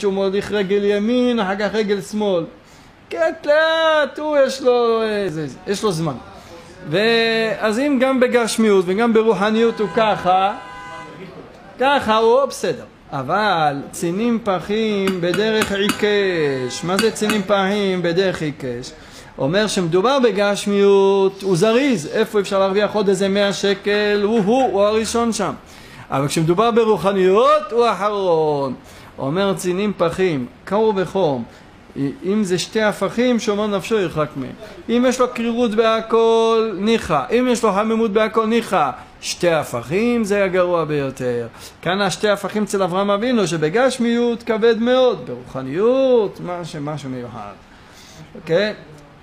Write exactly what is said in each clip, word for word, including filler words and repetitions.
שהוא מוליך רגל ימין, אחר כך רגל שמאל. קט לאט, הוא יש לו, זה, יש לו זמן. ואז אם גם בגשמיות וגם ברוחניות הוא ככה, ככה הוא בסדר. אבל צינים פחים בדרך עיקש. מה זה צינים פחים בדרך עיקש? אומר שמדובר בגשמיות, הוא זריז. איפה אפשר להרוויח עוד איזה מאה שקל? הוא הוא, הוא הראשון שם. אבל כשמדובר ברוחניות, הוא האחרון. אומר צינים פחים, קור וחום. אם זה שתי הפכים, שומר נפשו ירחק מהם. אם יש לו קרירות בהכל, ניחה. אם יש לו חמימות בהכל, ניחה. שתי הפכים זה הגרוע ביותר. כאן השתי הפכים אצל אברהם אבינו, שבגשמיות כבד מאוד, ברוחניות, משהו, משהו מיוחד. אוקיי?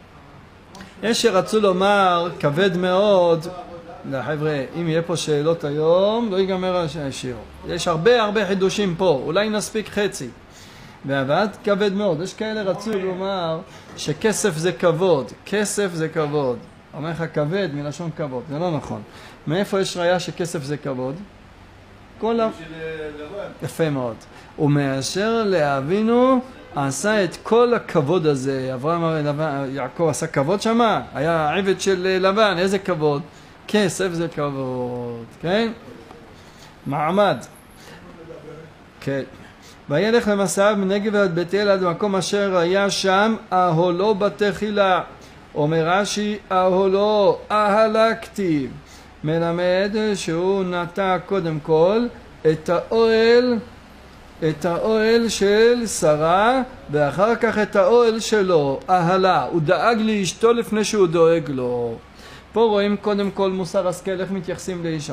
יש שרצו לומר, כבד מאוד, לחבר'ה, אם יהיה פה שאלות היום, לא ייגמר השיר. יש הרבה הרבה חידושים פה, אולי נספיק חצי. והבאת כבד מאוד. יש כאלה רצו לומר שכסף זה כבוד. כסף זה כבוד. אומר לך כבד מלשון כבוד. זה לא נכון. מאיפה יש ראיה שכסף זה כבוד? כל ה... יפה מאוד. ומאשר לאבינו עשה את כל הכבוד הזה. אברהם יעקב עשה כבוד שמה? היה עבד של לבן. איזה כבוד? כסף זה כבוד. כן? מעמד. כן. וילך למסעיו מנגב ועד בית אל עד מקום אשר היה שם אהלו בתחילה. אומר רש"י אהלו אהלה כתיב. מלמד שהוא נטע קודם כל את האוהל, את האוהל של שרה ואחר כך את האוהל שלו, אהלה. הוא דאג לאשתו לפני שהוא דואג לו. פה רואים קודם כל מוסר השכל איך מתייחסים לאישה.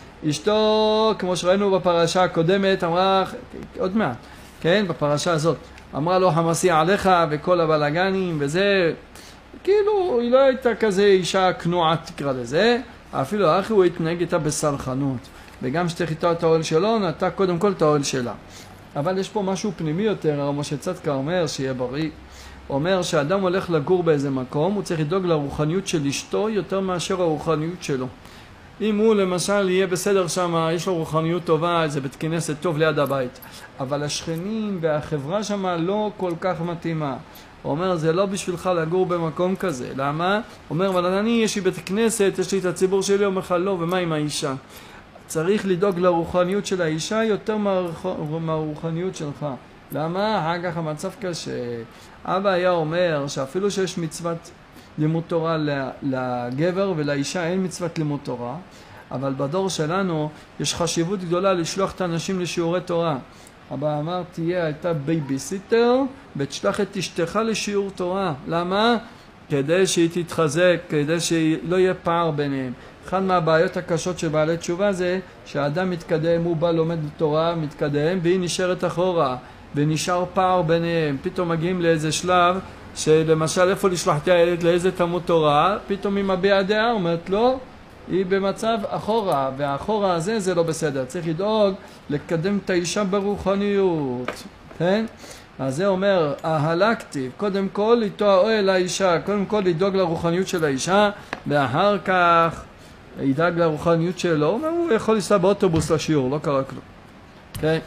אשתו, כמו שראינו בפרשה הקודמת, אמרה, עוד מעט, כן, בפרשה הזאת, אמרה לו חמסי עליך וכל הבלגנים וזה, כאילו היא לא הייתה כזה אישה כנועה תקרא לזה, אפילו אחי הוא התנהג איתה בסלחנות, וגם שתחיתה את האוהל שלו, נטע קודם כל את האוהל שלה. אבל יש פה משהו פנימי יותר, הרב משה צדקה אומר שיהיה בריא, אומר שאדם הולך לגור באיזה מקום, הוא צריך לדאוג לרוחניות של אשתו יותר מאשר הרוחניות שלו. אם הוא למשל יהיה בסדר שם, יש לו רוחניות טובה, זה בית כנסת טוב ליד הבית. אבל השכנים והחברה שם לא כל כך מתאימה. הוא אומר, זה לא בשבילך לגור במקום כזה. למה? הוא אומר, אבל אני, יש לי בית כנסת, יש לי את הציבור שלי, הוא אומר לך, לא, ומה עם האישה? צריך לדאוג לרוחניות של האישה יותר מהרוחניות שלך. למה? אחר כך המצב קשה. אבא היה אומר שאפילו שיש מצוות לימוד תורה לגבר ולאישה אין מצוות לימוד תורה, אבל בדור שלנו יש חשיבות גדולה לשלוח את האנשים לשיעורי תורה. אבא אמר, תהיה, הייתה בייביסיטר ותשלח את אשתך לשיעור תורה. למה? כדי שהיא תתחזק, כדי שלא יהיה פער ביניהם. אחד מהבעיות הקשות של בעלי תשובה זה שהאדם מתקדם, הוא בא לומד תורה, מתקדם, והיא נשארת אחורה, ונשאר פער ביניהם. פתאום מגיעים לאיזה שלב שלמשל איפה לשלוח את הילד לאיזה תלמוד תורה, פתאום היא מביעה דעה, אומרת לא, היא במצב אחורה, והאחורה הזה זה לא בסדר. צריך לדאוג לקדם את האישה ברוחניות, כן? אז זה אומר, אהלה כתיב, קודם כל איתו האוהל האישה, קודם כל לדאוג לרוחניות של האישה, ואחר כך ידאג לרוחניות שלו, הוא יכול לנסוע באוטובוס לשיעור, לא קרה כלום, כן?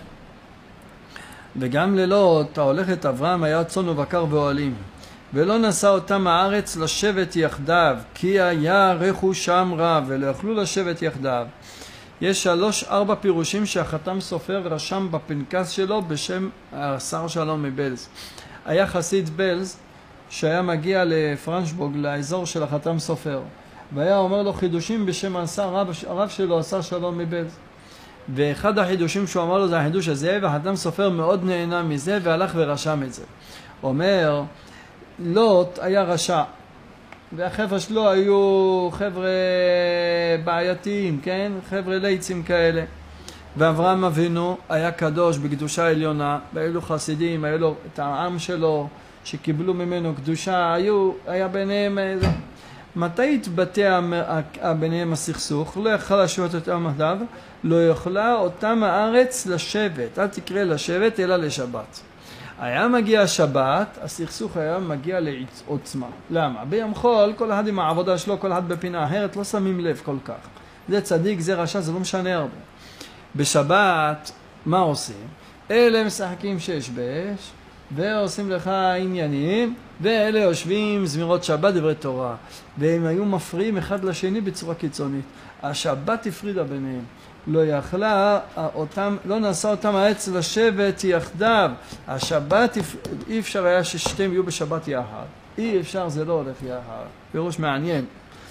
וגם ללוט, ההולכת אברהם היה צאן ובקר ואוהלים, ולא נשא אותם הארץ לשבת יחדיו, כי היה רכושם רב, ולא יכלו לשבת יחדיו. יש שלוש ארבע פירושים שהחתם סופר רשם בפנקס שלו בשם השר שלום מבלז. היה חסיד בלז שהיה מגיע לפרנשבורג, לאזור של החתם סופר, והיה אומר לו חידושים בשם השר, הרב, הרב שלו, השר שלום מבלז. ואחד החידושים שהוא אמר לו זה החידוש הזה, והחתם סופר מאוד נהנה מזה והלך ורשם את זה. אומר, לוט היה רשע, והחבר'ה שלו היו חבר'ה בעייתיים, כן? חבר'ה ליצים כאלה. ואברהם אבינו היה קדוש בקדושה עליונה, והיו לו חסידים, היו לו את העם שלו שקיבלו ממנו קדושה, היו, היה ביניהם... מתי התבטא ביניהם הסכסוך? לא יכל לשבת את עם עליו, לא יכלה אותם הארץ לשבת, אל תקרא לשבת אלא לשבת. היה מגיע השבת, הסכסוך היה מגיע לעוצמה. למה? ביום חול, כל אחד עם העבודה שלו, כל אחד בפינה אחרת, לא שמים לב כל כך. זה צדיק, זה רשע, זה לא משנה הרבה. בשבת, מה עושים? אלה משחקים שש בש, ועושים לך עניינים, ואלה יושבים זמירות שבת דברי תורה, והם היו מפריעים אחד לשני בצורה קיצונית. השבת הפרידה ביניהם, לא יכלה אותם, לא נעשה אותם העץ לשבת יחדיו. השבת אי אפשר היה ששתיהם יהיו בשבת יחד, אי אפשר, זה לא הולך יחד. פירוש מעניין.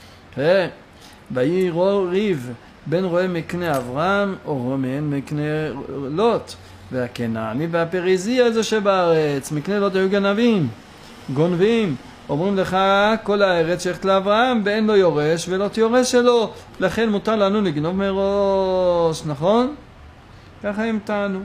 ויהי ריב בין רועה מקנה אברהם או רומן מקנה לוט, והכנעני והפריזי הזה שבארץ, מקנה לוט היו גנבים, גונבים. אומרים לך כל הארץ שייכת לאברהם ואין לו יורש ולוט יורש שלו, לכן מותר לנו לגנוב מראש, נכון? ככה הם טענו.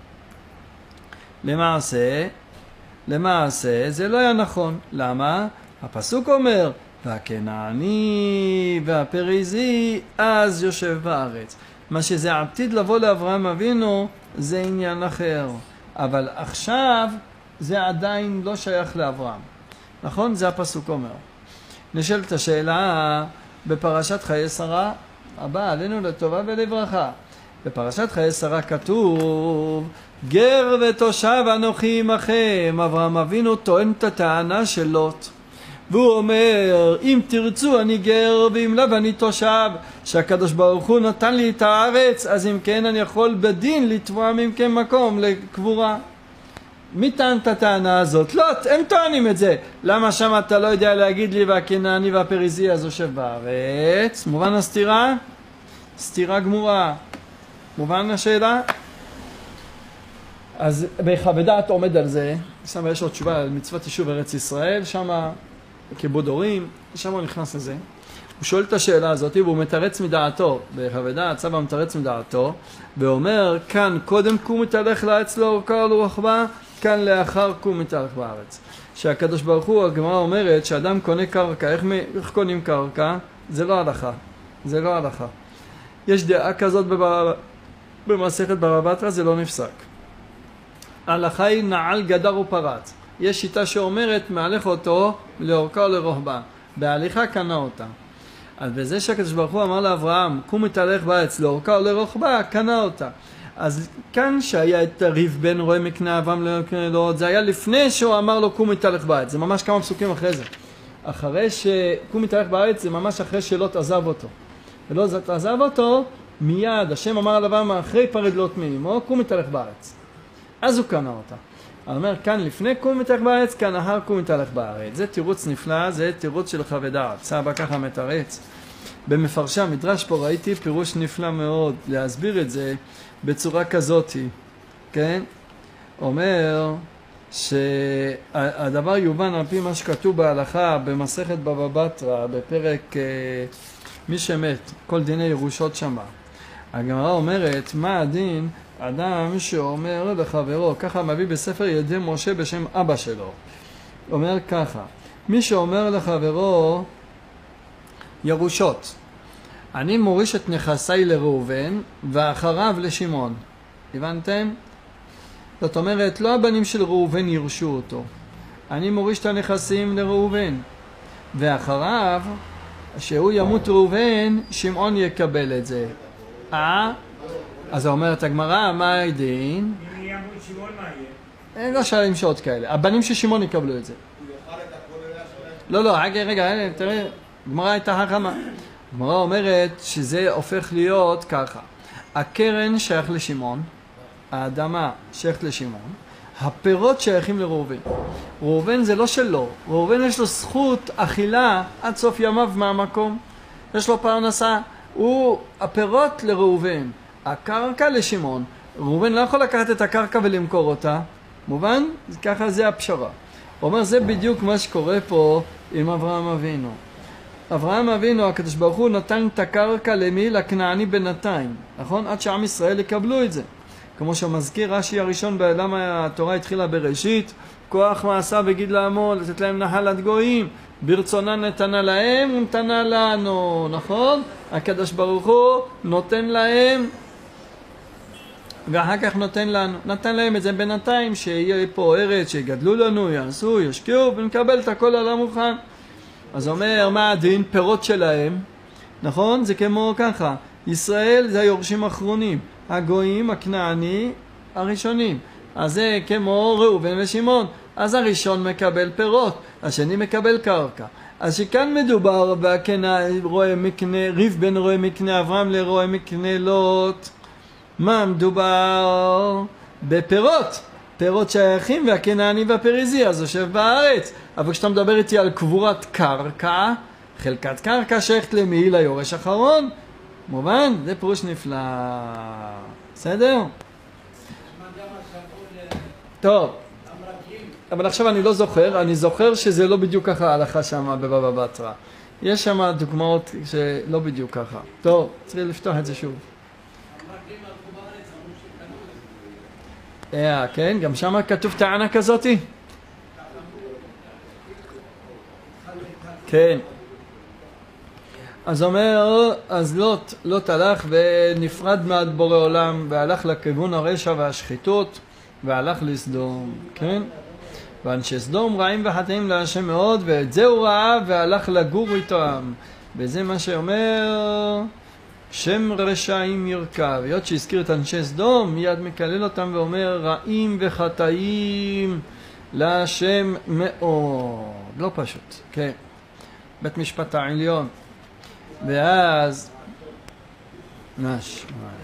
למעשה, למעשה זה לא היה נכון. למה? הפסוק אומר והכנעני והפריזי אז יושב בארץ. מה שזה עתיד לבוא לאברהם אבינו זה עניין אחר, אבל עכשיו זה עדיין לא שייך לאברהם, נכון? זה הפסוק אומר. נשאלת השאלה בפרשת חיי שרה הבאה עלינו לטובה ולברכה. בפרשת חיי שרה כתוב גר ותושב אנוכי עמכם. אברהם אבינו טוען את הטענה של לוט, והוא אומר אם תרצו אני גר ואם לא אני תושב, שהקדוש ברוך הוא נתן לי את הארץ, אז אם כן אני יכול בדין לתבוע מכם מקום לקבורה. מי טען את הטענה הזאת? לא, הם טוענים את זה. למה שם אתה לא יודע להגיד לי והכנעני והפריזי אז יושב בארץ? מובן הסתירה? סתירה גמורה. מובן השאלה? אז בחוות דעת עומד על זה, שם יש לו תשובה על מצוות יישוב ארץ ישראל, שם כיבוד הורים, שם הוא נכנס לזה. הוא שואל את השאלה הזאת והוא מתרץ מדעתו, בחוות דעת סבא מתרץ מדעתו, ואומר כאן קודם קום מתהלך לעץ לאורכה ולרוחבה, כאן לאחר קום מתהלך בארץ. שהקדוש ברוך הוא, הגמרא אומרת שאדם קונה קרקע, איך, איך קונים קרקע? זה לא הלכה, זה לא הלכה. יש דעה כזאת בבר... במסכת בבא בתרא, זה לא נפסק. ההלכה היא נעל גדר ופרץ. יש שיטה שאומרת מהלך אותו לאורכה ולרוחבה, בהליכה קנה אותה. אז בזה שהקדוש ברוך הוא אמר לאברהם קום מתהלך בארץ לאורכה ולרוחבה, קנה אותה. אז כאן שהיה את הריב בין רועה מקנה אברהם למקנה לוט, זה היה לפני שהוא אמר לו קום מתהלך בארץ. זה ממש כמה פסוקים אחרי זה. אחרי שקום מתהלך בארץ זה ממש אחרי שלוט עזב אותו. ולוט עזב אותו מיד, השם אמר על אברהם אחרי פרד לוט מאמו, קום מתהלך בארץ. אז הוא קנה אותה. הוא אומר כאן לפני קום מתהלך בארץ, כאן אחר קום מתהלך בארץ. זה תירוץ נפלא, זה תירוץ של חוות דעת. סבא ככה מתרץ. במפרשי המדרש פה ראיתי פירוש נפלא מאוד להסביר את זה בצורה כזאת, כן? אומר שהדבר יובן על פי מה שכתוב בהלכה במסכת בבא בתרא בפרק מי שמת, כל דיני ירושות שמה. הגמרא אומרת מה הדין אדם שאומר לחברו, ככה מביא בספר ידי משה בשם אבא שלו, אומר ככה, מי שאומר לחברו ירושות, אני מוריש את נכסיי לראובן ואחריו לשמעון. הבנתם? זאת אומרת, לא הבנים של ראובן ירשו אותו. אני מוריש את הנכסים לראובן, ואחריו, שהוא ימות ראובן, שמעון יקבל את זה. אה? אז אומרת הגמרא, מה הדין? אם ימות שמעון מה יהיה? אין לא שאלים שעות כאלה. הבנים של שמעון יקבלו את זה. לא, לא, רגע, רגע, תראה, הגמרא הייתה חכמה. הגמרא אומרת שזה הופך להיות ככה. הקרן שייך לשמעון, האדמה שייך לשמעון, הפירות שייכים לראובן. ראובן זה לא שלו, ראובן יש לו זכות אכילה עד סוף ימיו מהמקום. יש לו פרנסה, הוא הפירות לראובן, הקרקע לשמעון. ראובן לא יכול לקחת את הקרקע ולמכור אותה, מובן? ככה זה הפשרה. הוא אומר זה בדיוק מה שקורה פה עם אברהם אבינו. אברהם אבינו, הקדוש ברוך הוא נתן את הקרקע למי? לכנעני בינתיים, נכון? עד שעם ישראל יקבלו את זה. כמו שמזכיר רש"י הראשון, למה התורה התחילה בראשית, כוח מעשה בגיד לעמו, לתת להם נחלת גויים, ברצונה נתנה להם ונתנה לנו, נכון? הקדוש ברוך הוא נותן להם ואחר כך נותן לנו, נתן להם את זה בינתיים, שיהיה פה ארץ, שיגדלו לנו, יעשו, ישקיעו, ונקבל את הכל על המוכן. אז אומר, מה הדין? פירות שלהם, נכון? זה כמו ככה, ישראל זה היורשים האחרונים, הגויים, הכנעני, הראשונים. אז זה כמו ראובן ושמעון. אז הראשון מקבל פירות, השני מקבל קרקע. אז שכאן מדובר בהקנה, רואה מקנה, ריב בין רואה מקנה אברהם לרואה מקנה לוט. מה מדובר? בפירות. פירות שייכים והקנעני והפריזי, אז יושב בארץ. אבל כשאתה מדבר איתי על קבורת קרקע, חלקת קרקע שייכת למי? ליורש אחרון. מובן? זה פירוש נפלא. בסדר? טוב. אבל עכשיו אני לא זוכר, אני זוכר שזה לא בדיוק ככה ההלכה שם בבבא בתרא. יש שם דוגמאות שלא בדיוק ככה. טוב, צריך לפתוח את זה שוב. אה, כן, גם שם כתוב טענה כזאתי? כן. אז אומר, אז לוט, לוט הלך ונפרד מעד בורא עולם, והלך לכיוון הרשע והשחיתות, והלך לסדום, כן? ואנשי סדום רעים וחטאים להשם מאוד, ואת זה הוא ראה והלך לגור איתם. וזה מה שאומר, שם רשעים ירכב. היות שהזכיר את אנשי סדום, מיד מקלל אותם ואומר, רעים וחטאים להשם מאוד. לא פשוט, כן. בית משפט העליון. ואז, נש.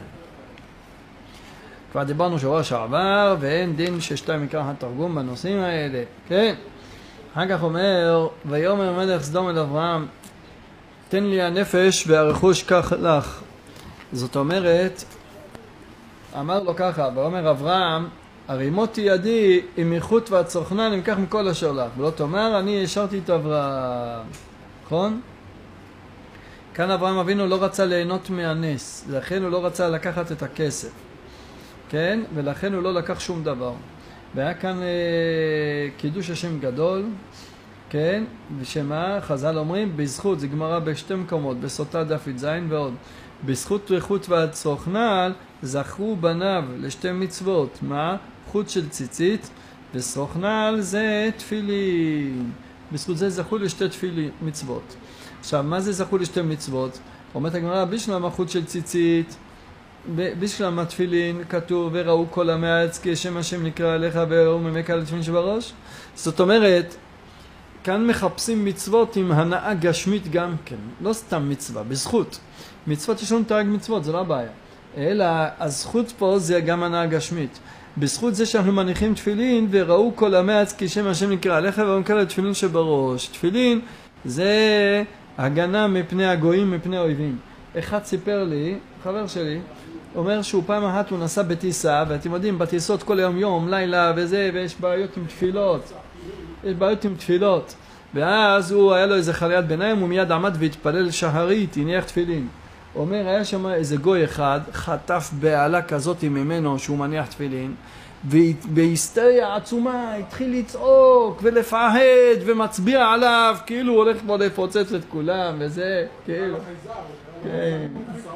כבר דיברנו שבוע שעבר, ואין דין ששתיים יקרא התרגום בנושאים האלה. כן. אחר כך אומר, ויאמר מלך סדום אל אברהם, תן לי הנפש והרכוש כך לך. זאת אומרת, אמר לו ככה, ואומר אברהם, הרימותי ידי עם איכות והצרכנן, אם כך מכל אשר לך. ולא תאמר, אני השארתי את אברהם. נכון? כאן אברהם אבינו לא רצה ליהנות מהנס, לכן הוא לא רצה לקחת את הכסף. כן? ולכן הוא לא לקח שום דבר. והיה כאן אה, קידוש השם גדול, כן? ושמה? חז"ל אומרים, בזכות, זה גמרא בשתי מקומות, בסוטה דף זין ועוד. בזכות ריחות והצרוכנל, זכו בניו לשתי מצוות. מה? חוט של ציצית, וסרוכנל זה תפילין. בזכות זה זכו לשתי תפילין, מצוות. עכשיו, מה זה זכו לשתי מצוות? אומרת הגמרא, בשלמה חוט של ציצית, בשלם התפילין כתוב וראו כל עמי הארץ כי השם השם נקרא אליך וראו ממך על התפילין שבראש. זאת אומרת, כאן מחפשים מצוות עם הנאה גשמית גם כן, לא סתם מצווה, בזכות. מצוות יש לנו תרג מצוות, זה לא הבעיה. אלא הזכות פה זה גם הנאה גשמית. בזכות זה שאנחנו מניחים תפילין וראו כל עמי הארץ כי השם השם נקרא אליך וראו ממך על התפילין שבראש. תפילין זה הגנה מפני הגויים, מפני האויבים. אחד סיפר לי, חבר שלי, אומר שהוא פעם אחת הוא נסע בטיסה, ואתם יודעים, בטיסות כל יום יום, לילה וזה, ויש בעיות עם תפילות. יש בעיות עם תפילות. ואז הוא, היה לו איזה חליית ביניים, הוא מיד עמד והתפלל שחרית, הניח תפילין. אומר, היה שם איזה גוי אחד, חטף בעלה כזאת ממנו שהוא מניח תפילין, ובהיסטריה עצומה התחיל לצעוק ולפחד ומצביע עליו, כאילו הוא הולך בו לפוצץ את כולם, וזה, כאילו. כן.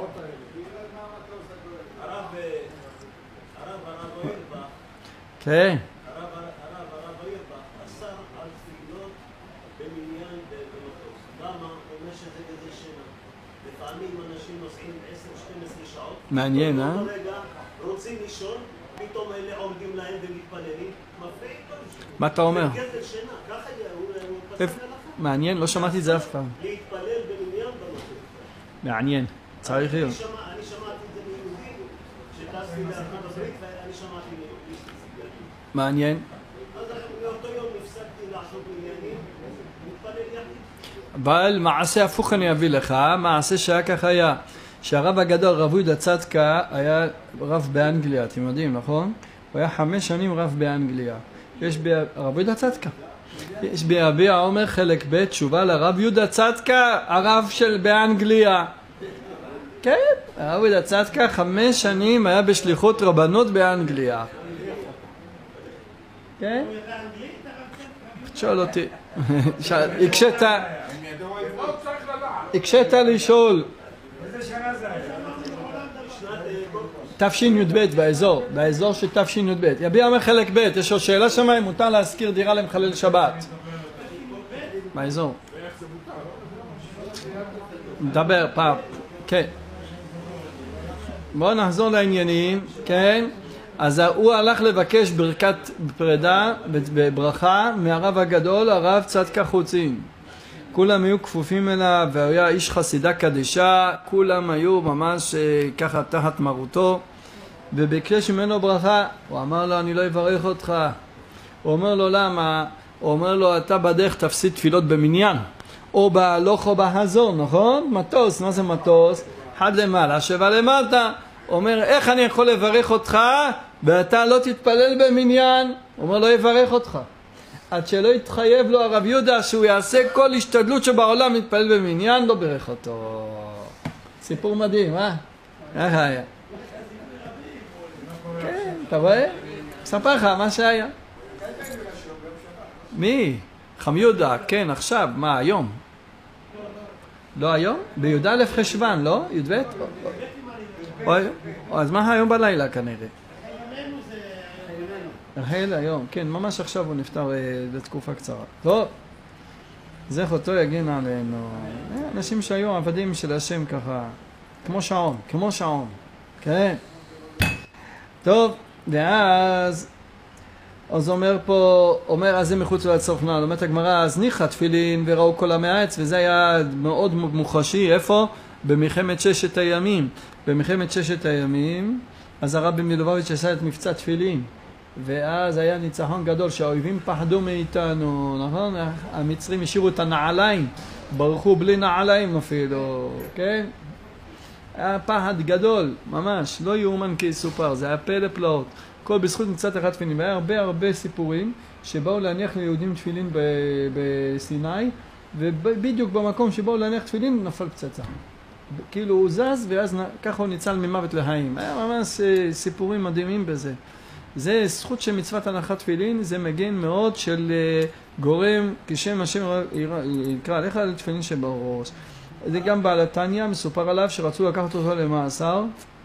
כן. הרב הירבך אסר על תפילות במניין במטוס. למה? הוא אומר שזה גזל שינה. לפעמים אנשים נוסעים עשר שתים עשרה שעות. מעניין, אה? רגע רוצים לישון, פתאום אלה עומדים להם ומתפללים, מפריעים לו. מה אתה אומר? זה גזל שינה, ככה הוא פסק הלכה. מעניין, לא שמעתי את זה אף פעם. להתפלל במניין במטוס. מעניין, צריך להיות. אני שמעתי את זה מיהודי, שטסתי לארצות הברית ואני שמעתי מעניין. אז באותו יום הפסקתי לעשות עניינים, מתפלל יחד. אבל מעשה הפוך אני אביא לך, מעשה שהיה כך היה, שהרב הגדול רב יהודה צדקה היה רב באנגליה, אתם יודעים, נכון? הוא היה חמש שנים רב באנגליה. יש ברב יהודה צדקה. יש ביביע עומר חלק ב' תשובה לרב יהודה צדקה, הרב של באנגליה. כן, הרב יהודה צדקה חמש שנים היה בשליחות רבנות באנגליה. כן? שואל אותי. הקשת, הקשת לשאול. איזה שנה זה היה? תשי"ב באזור, באזור של תשי"ב. יביע אומר חלק ב', יש לו שאלה שם אם מותר להשכיר דירה למחלל שבת. באזור. נדבר פעם. כן. בואו נחזור לעניינים, כן? אז הוא הלך לבקש ברכת פרידה בברכה מהרב הגדול, הרב צדקה חוצין. כולם היו כפופים אליו, והיה איש חסידה קדישה, כולם היו ממש ככה תחת מרותו, וביקש ממנו ברכה. הוא אמר לו, אני לא אברך אותך. הוא אומר לו, למה? הוא אומר לו, אתה בדרך תפסיד תפילות במניין, או בהלוך או בהזור, נכון? מטוס, מה זה מטוס? אחד למעלה, שבע למטה. הוא אומר, איך אני יכול לברך אותך ואתה לא תתפלל במניין? הוא אומר, לא יברך אותך. עד שלא יתחייב לו הרב יהודה שהוא יעשה כל השתדלות שבעולם להתפלל במניין, לא ברך אותו. סיפור מדהים, אה? איך היה? כן, אתה רואה? ספר לך מה שהיה. מי? חם יהודה, כן, עכשיו, מה, היום? לא היום? בי"א חשוון, לא? י"ב? אז מה היום בלילה כנראה? החל היום, כן, ממש עכשיו הוא נפטר בתקופה קצרה. טוב, זכותו יגן עלינו. אנשים שהיו עבדים של השם ככה, כמו שעון, כמו שעון. כן. טוב, ואז, אז אומר פה, אומר, אז זה מחוץ לצרכנה, לומדת הגמרא, אז ניחא תפילין וראו כל עמי הארץ, וזה היה מאוד מוחשי, איפה? במלחמת ששת הימים. במלחמת ששת הימים, אז הרבי מלובביץ' עשה את מבצע תפילין. ואז היה ניצחון גדול שהאויבים פחדו מאיתנו, נכון? המצרים השאירו את הנעליים, ברחו בלי נעליים אפילו, כן? היה פחד גדול, ממש, לא יאומן כי יסופר, זה היה פלא פלאות. כל בזכות מצוות אחת תפילין, והיה הרבה הרבה סיפורים שבאו להניח ליהודים תפילין בסיני, ובדיוק במקום שבאו להניח תפילין נפל פצצה. כאילו הוא זז ואז ככה הוא ניצל ממוות לחיים. היה ממש סיפורים מדהימים בזה. זה זכות של מצוות הנחת תפילין, זה מגן מאוד של גורם, כשם השם יקרא עליך על תפילין שבראש. זה גם בעל התניא, מסופר עליו שרצו לקחת אותו למאסר.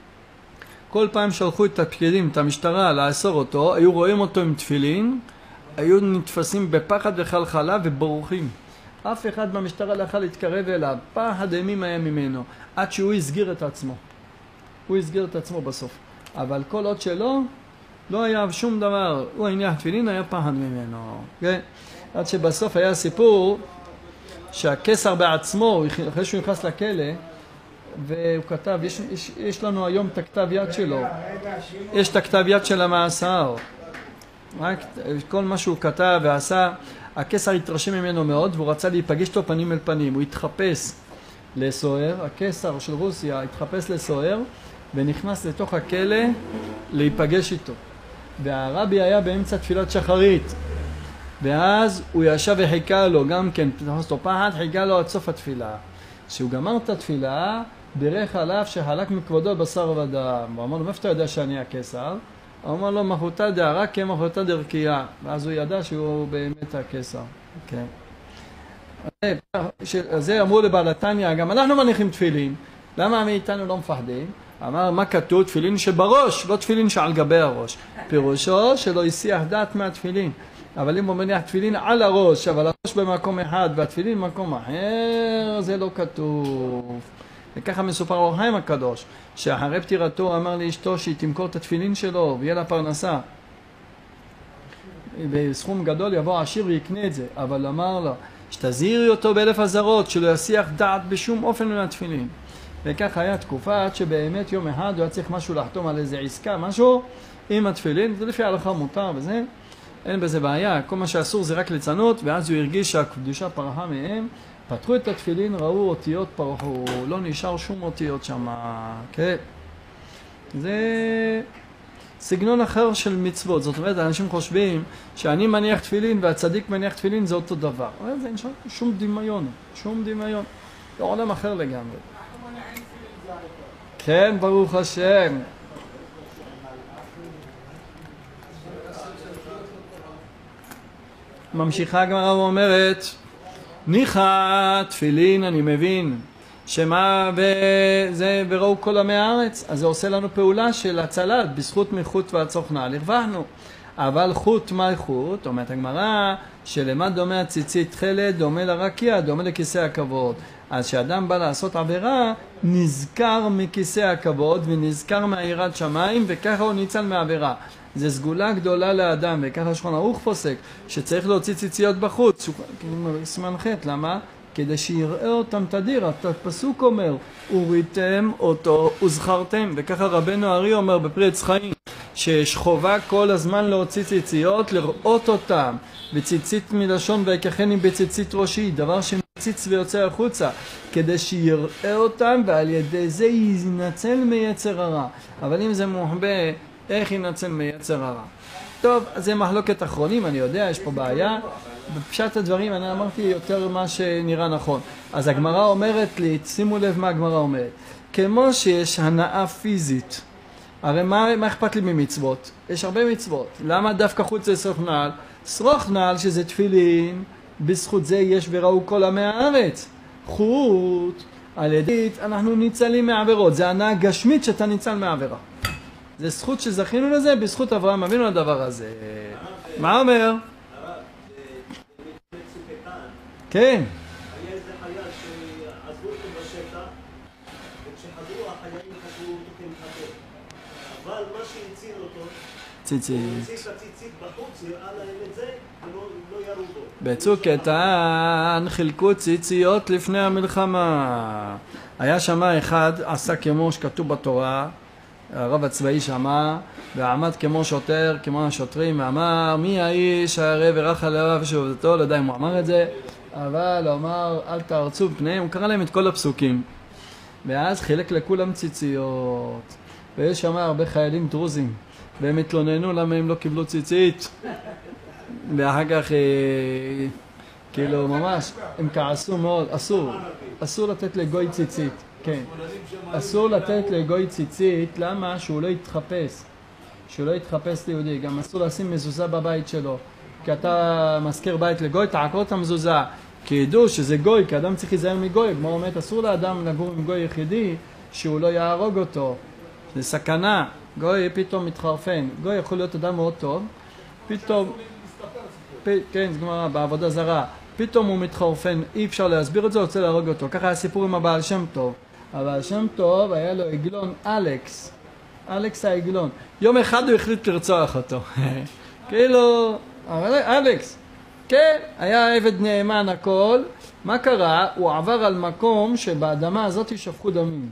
כל פעם שלחו את הפקידים, את המשטרה, לאסור אותו, היו רואים אותו עם תפילין, היו נתפסים בפחד וחלחלה ובורחים. אף אחד במשטרה לא יכול להתקרב אליו, פחד אימים היה ממנו, עד שהוא הסגיר את עצמו. הוא הסגיר את עצמו בסוף. אבל כל עוד שלא, לא היה שום דבר, הוא הניח תפילין, היה פחד ממנו. כן? עד שבסוף היה סיפור שהקיסר בעצמו, אחרי שהוא נכנס לכלא, והוא כתב, יש, יש, יש לנו היום את הכתב יד שלו, יש את הכתב יד של המאסר. רק כל מה שהוא כתב ועשה, הקיסר התרשם ממנו מאוד, והוא רצה להיפגש אותו פנים אל פנים. הוא התחפש לסוהר, הקיסר של רוסיה התחפש לסוהר, ונכנס לתוך הכלא להיפגש איתו. והרבי היה באמצע תפילת שחרית, ואז הוא ישב וחיכה לו, גם כן, תחוס לו פחד, חיכה לו עד סוף התפילה. כשהוא גמר את התפילה, בירך עליו שחלק מכבודו בשר ודם. הוא אמר לו, מאיפה אתה יודע שאני הקיסר? הוא אמר לו, מחותה דהרה כמחותה דרכיה. ואז הוא ידע שהוא באמת הקיסר. כן. זה אמרו לבעל התניא, גם אנחנו מניחים תפילין. למה מאיתנו לא מפחדים? אמר, מה כתוב? תפילין שבראש, לא תפילין שעל גבי הראש. פירושו שלא יסיח דעת מהתפילין. אבל אם הוא מניח תפילין על הראש, אבל הראש במקום אחד והתפילין במקום אחר, זה לא כתוב. וככה מסופר אור החיים הקדוש, שאחרי פטירתו אמר לאשתו שהיא תמכור את התפילין שלו ויהיה לה פרנסה. בסכום גדול יבוא עשיר ויקנה את זה, אבל אמר לה, שתזהירי אותו באלף הזרות, שלא יסיח דעת בשום אופן מן התפילין. וכך היה תקופה עד שבאמת יום אחד הוא היה צריך משהו לחתום על איזה עסקה, משהו עם התפילין, זה לפי ההלכה מותר וזה. אין בזה בעיה, כל מה שאסור זה רק ליצנות, ואז הוא הרגיש שהקדושה פרחה מהם, פתחו את התפילין, ראו אותיות פרחו, לא נשאר שום אותיות שם, כן? זה סגנון אחר של מצוות, זאת אומרת, אנשים חושבים שאני מניח תפילין והצדיק מניח תפילין זה אותו דבר, אבל זה אין שום דמיון, שום דמיון, זה עולם אחר לגמרי. כן, ברוך השם. ממשיכה הגמרא ואומרת, ניחא תפילין, אני מבין, שמה וזה וראו כל עמי הארץ, אז זה עושה לנו פעולה של הצלת, בזכות מחוט והצוכנה, הרווחנו. אבל חוט מה חוט? אומרת הגמרא, שלמה דומה הציצית תכלת, דומה לרקיע, דומה לכיסא הכבוד. אז כשאדם בא לעשות עבירה, נזכר מכיסא הכבוד ונזכר מהיראת שמיים, וככה הוא ניצל מעבירה. זה סגולה גדולה לאדם, וככה שולחן ערוך פוסק, שצריך להוציא ציציות בחוץ. סימן ח', למה? כדי שיראה אותם תדיר. הפסוק אומר, וריתם אותו וזכרתם, וככה רבנו ארי אומר בפרי עץ חיים, שיש חובה כל הזמן להוציא ציציות, לראות אותם, וציצית מלשון ויקחני בציצית ראשי, דבר שמציץ ויוצא החוצה, כדי שיראה אותם, ועל ידי זה ינצל מיצר הרע. אבל אם זה מוחבא, איך ינצל מיצר הרע? טוב, אז זה מחלוקת אחרונים, אני יודע, יש פה בעיה. בפשט הדברים אני אמרתי יותר מה שנראה נכון. אז הגמרא אומרת לי, שימו לב מה הגמרא אומרת. כמו שיש הנאה פיזית, הרי מה, מה אכפת לי ממצוות? יש הרבה מצוות. למה דווקא חוץ זה שרוך נעל? שרוך נעל שזה תפילין, בזכות זה יש וראו כל עמי הארץ. חוט, על ידית, אנחנו ניצלים מעבירות. זה הנאה גשמית שאתה ניצל מעבירה. זה זכות שזכינו לזה, בזכות אברהם אבינו לדבר הזה. מה אומר? כן. היה איזה חייל שעזבו אותו בשטח, וכשחזרו החיילים חשבו אותו כמחבל. אבל מה שהציל אותו, ציצית. הוא הציל את הציצית בחוץ, הראה להם את זה, ולא ירו בו. בצוק איתן חילקו ציציות לפני המלחמה. היה שמה אחד, עשה כמו שכתוב בתורה, הרב הצבאי שמע, ועמד כמו שוטר, כמו השוטרים, ואמר, מי האיש הרי ורח עליו ושובתו, לא יודע אם הוא אמר את זה, אבל הוא אמר, אל תארצו פניהם, הוא קרא להם את כל הפסוקים. ואז חילק לכולם ציציות. ויש שם הרבה חיילים דרוזים, והם התלוננו למה הם לא קיבלו ציצית. ואחר כך, אה, כאילו ממש, הם כעסו מאוד, אסור, אסור לתת לגוי ציצית, כן. אסור לתת לגוי ציצית, למה? שהוא לא יתחפש. שהוא לא יתחפש ליהודי. גם אסור לשים מזוזה בבית שלו. כי אתה מזכיר בית לגוי, תעקור את המזוזה. כי ידעו שזה גוי, כי אדם צריך להיזהר מגוי. כמו אומרת, אסור לאדם לגור עם גוי יחידי, שהוא לא יהרוג אותו. זה סכנה. גוי פתאום מתחרפן. גוי יכול להיות אדם מאוד טוב. פתאום, פ... כן, זה גמרא, בעבודה זרה. פתאום הוא מתחרפן, אי אפשר להסביר את זה, רוצה להרוג אותו. ככה היה סיפור עם הבעל שם טוב. הבעל שם טוב היה לו עגלון אלכס. אלכס העגלון. יום אחד הוא החליט לרצוח אותו. כאילו, אלכס. כן, היה עבד נאמן הכל. מה קרה? הוא עבר על מקום שבאדמה הזאת שפכו דמים.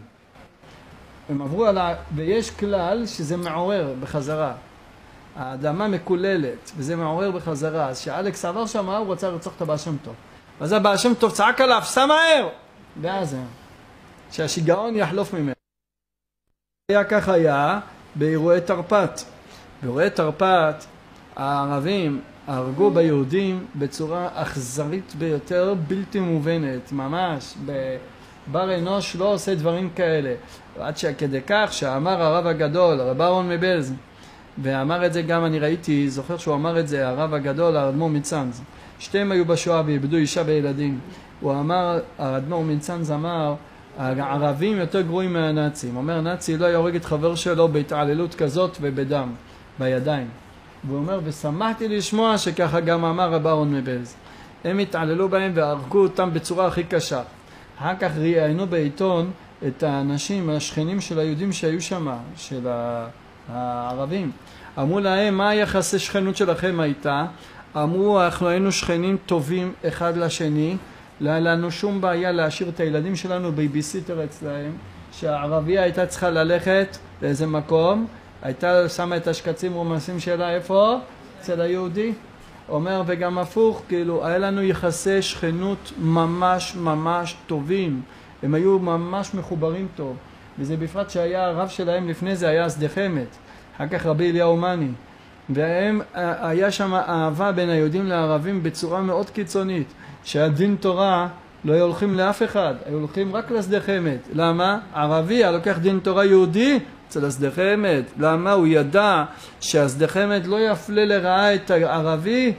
הם עברו על ה... ויש כלל שזה מעורר בחזרה. האדמה מקוללת, וזה מעורר בחזרה. אז כשאלכס עבר שם, הוא רצה לרצוח את הבעל שם טוב. ואז הבעל שם טוב צעק עליו, סע מהר! ואז שהשיגעון יחלוף ממנו. היה כך היה באירועי תרפ"ט. באירועי תרפ"ט, הערבים הרגו ביהודים בצורה אכזרית ביותר, בלתי מובנת. ממש, בר אנוש לא עושה דברים כאלה. עד שכדי כך שאמר הרב הגדול, הרב אהרון מבלז, ואמר את זה גם, אני ראיתי, זוכר שהוא אמר את זה, הרב הגדול, האדמו"ר מצאנז. שתיהם היו בשואה ואיבדו אישה וילדים. הוא אמר, האדמו"ר מצאנז אמר, הערבים יותר גרועים מהנאצים. הוא אומר, נאצי לא יורג את חבר שלו בהתעללות כזאת ובדם, בידיים. והוא אומר, ושמחתי לשמוע שככה גם אמר רב אהרון מבלז. הם התעללו בהם והרגו אותם בצורה הכי קשה. אחר כך ראיינו בעיתון את האנשים, השכנים של היהודים שהיו שם, של הערבים. אמרו להם, מה היחסי שכנות שלכם הייתה? אמרו, אנחנו היינו שכנים טובים אחד לשני, לא היה לנו שום בעיה להשאיר את הילדים שלנו בייביסיטר אצלהם, שהערבייה הייתה צריכה ללכת לאיזה מקום, הייתה שמה את השקצים רומסים שלה, איפה? אצל היהודי. אומר, וגם הפוך, כאילו, היה לנו יחסי שכנות ממש ממש טובים. הם היו ממש מחוברים טוב. וזה בפרט שהיה הרב שלהם לפני זה, היה סדחמת. אחר כך רבי אליהו מאני. והם, היה שם אהבה בין היהודים לערבים בצורה מאוד קיצונית. שהדין תורה לא היו הולכים לאף אחד, היו הולכים רק לסדחמת. למה? ערבי הלוקח דין תורה יהודי אצל הסדחמת. למה? הוא ידע שהסדחמת לא יפלה לרעה את הערבי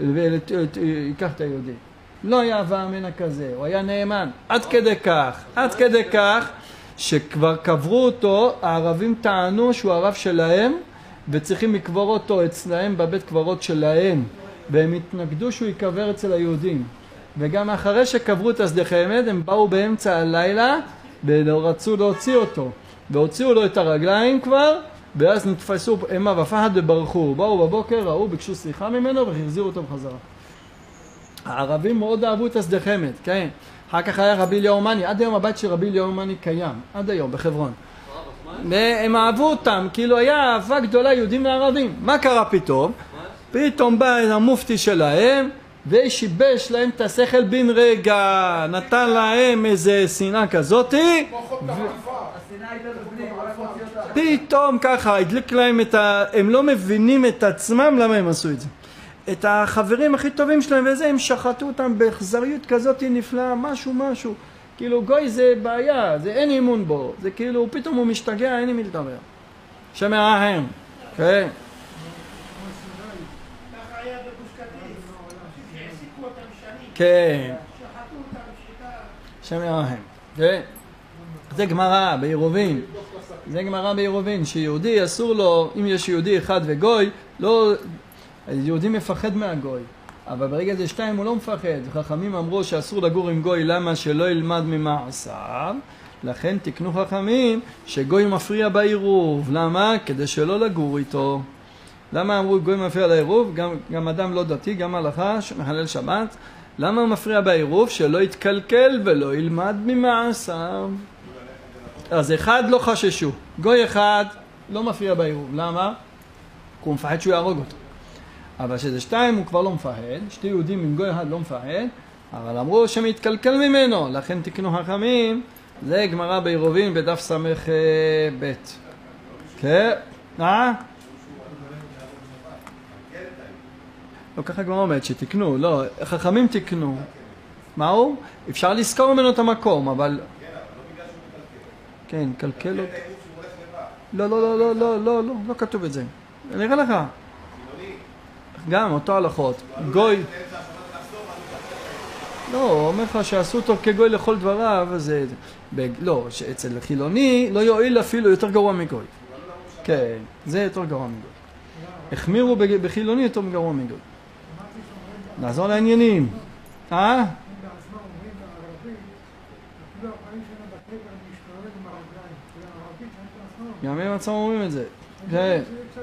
ויקח את היהודי. לא היה אהבה ממנה כזה, הוא היה נאמן. עד כדי כך, עד כדי כך שכבר קברו אותו, הערבים טענו שהוא הרב שלהם וצריכים לקבור אותו אצלהם בבית קברות שלהם, והם התנגדו שהוא יקבר אצל היהודים. וגם אחרי שקברו את השדה חמד, הם באו באמצע הלילה ורצו להוציא אותו. והוציאו לו את הרגליים כבר, ואז נתפסו אימה ופחד וברחו. באו בבוקר, ראו, ביקשו סליחה ממנו והחזירו אותו בחזרה. הערבים מאוד אהבו את השדה חמד, כן. אחר כך היה רבי אליהו מאני, עד היום הבית של רבי אליהו מאני קיים, עד היום בחברון. והם אהבו אותם, כאילו היה אהבה גדולה יהודים וערבים. מה קרה פתאום? פתאום בא המופתי שלהם ושיבש להם את השכל בן רגע, נתן להם איזה שנאה כזאתי, פתאום ככה הדליק להם את ה... הם לא מבינים את עצמם למה הם עשו את זה. את החברים הכי טובים שלהם וזה, הם שחטו אותם באכזריות כזאת נפלאה, משהו משהו. כאילו גוי זה בעיה, זה אין אימון בו, זה כאילו פתאום הוא משתגע, אין עם מי לדבר. שמעהם, כן. ככה היה בגוש קטיף, שהעסיקו אותם שנים. כן. שחטו אותם שחיטה. שמעהם, כן. זה גמרא בעירובין. זה גמרא בעירובין, שיהודי אסור לו, אם יש יהודי אחד וגוי, לא... יהודי מפחד מהגוי, אבל ברגע זה שתיים הוא לא מפחד. חכמים אמרו שאסור לגור עם גוי, למה? שלא ילמד ממעשיו. לכן תקנו חכמים שגוי מפריע בעירוב. למה? כדי שלא לגור איתו. למה אמרו גוי מפריע לעירוב? גם, גם אדם לא דתי, גם הלכה שמחלל שבת. למה הוא מפריע בעירוב? שלא יתקלקל ולא ילמד ממעשיו. אז אחד לא חששו, גוי אחד לא מפריע בעירוב. למה? כי הוא מפחד שהוא יהרוג אותו. אבל שזה שתיים הוא כבר לא מפחד, שתי יהודים עם גוי אחד לא מפחד, אבל אמרו שמתקלקל ממנו, לכן תקנו חכמים. זה גמרא בעירובין בדף סמך ב'. כן? אה? לא ככה גמרא אומרת שתקנו, לא, חכמים תקנו. מה הוא? אפשר לזכור ממנו את המקום, אבל... כן, קלקל אותו. לא, לא, לא, לא, לא, לא, לא, לא כתוב את זה. נראה לך. גם אותו הלכות, גוי, לא, אומר לך שעשו אותו כגוי לכל דבריו, זה, לא, שאצל חילוני לא יועיל אפילו יותר גרוע מגוי. כן, זה יותר גרוע מגוי. החמירו בחילוני יותר גרוע מגוי. נעזור לעניינים. אה? גם הם עצמם אומרים את זה. כן.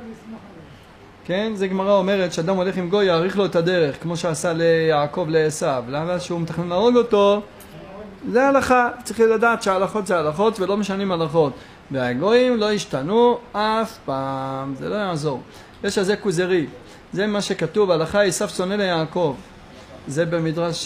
כן, זה גמרא אומרת שאדם הולך עם גוי יאריך לו את הדרך, כמו שעשה ליעקב לעשיו. למה שהוא מתכנן להרוג אותו? זה הלכה. צריך לדעת שההלכות זה הלכות ולא משנים הלכות. והגויים לא השתנו אף פעם, זה לא יעזור. יש על זה כוזרי. זה מה שכתוב, הלכה עשיו שונא ליעקב. זה במדרש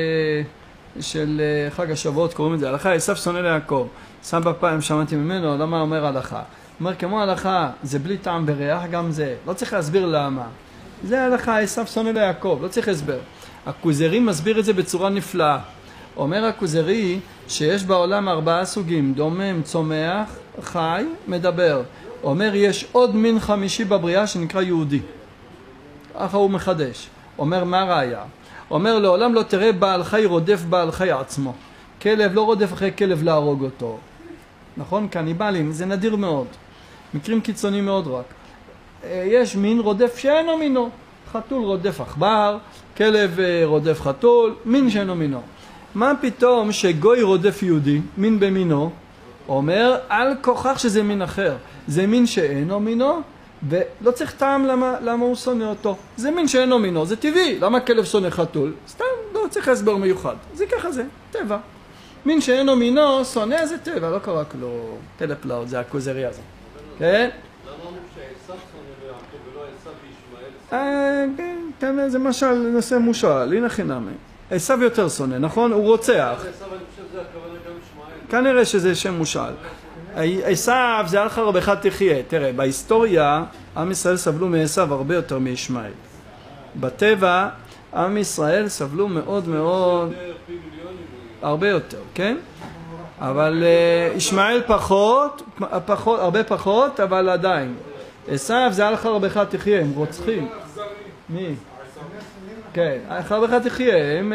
של חג השבועות קוראים את זה. הלכה עשיו שונא ליעקב. סבא פעם שמעתי ממנו, למה אומר הלכה? אומר, כמו הלכה, זה בלי טעם וריח, גם זה. לא צריך להסביר למה. זה הלכה, עשיו שונא ליעקב, לא צריך הסבר. הכוזרי מסביר את זה בצורה נפלאה. אומר הכוזרי שיש בעולם ארבעה סוגים, דומם, צומח, חי, מדבר. אומר, יש עוד מין חמישי בבריאה שנקרא יהודי. ככה הוא מחדש. אומר, מה ראיה? אומר, לעולם לא תראה בעל חי רודף בעל חי עצמו. כלב לא רודף אחרי כלב להרוג אותו. נכון? קניבלים, זה נדיר מאוד. מקרים קיצוניים מאוד רק. יש מין רודף שאינו מינו. חתול רודף עכבר, כלב רודף חתול, מין שאינו מינו. מה פתאום שגוי רודף יהודי, מין במינו, אומר על כוכך שזה מין אחר. זה מין שאינו מינו, ולא צריך טעם למה, למה הוא שונא אותו. זה מין שאינו מינו, זה טבעי. למה כלב שונא חתול? סתם, לא צריך הסבר מיוחד. זה ככה זה, טבע. מין שאינו מינו, שונא זה טבע, לא קרה כלום. טלפלאות, זה הכוזרי הזה. כן? למה אמרו שעשיו שונא ליעקב ולא עשיו וישמעאל? כן, זה משל, נושא מושל, הנה חינמי. עשיו יותר שונא, נכון? הוא רוצח. עשיו, אני חושב שזה הכוונה גם ישמעאל. כנראה שזה שם מושל. עשיו זה על חרבך תחיה. תראה, בהיסטוריה, עם ישראל סבלו מעשיו הרבה יותר מישמעאל. בטבע, עם ישראל סבלו מאוד מאוד... הרבה יותר, כן? אבל ישמעאל פחות, פחות, הרבה פחות, אבל עדיין. עשיו זה על חרבך תחיה, הם רוצחים. מי? כן, על חרבך תחיה, הם,